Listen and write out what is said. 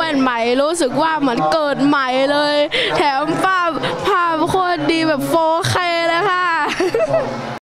ว่นใหม่รู้สึกว่าเหมือนเกิดใหม่เลยแถมภาพโคตรดีแบบ 4K เลยค่ะ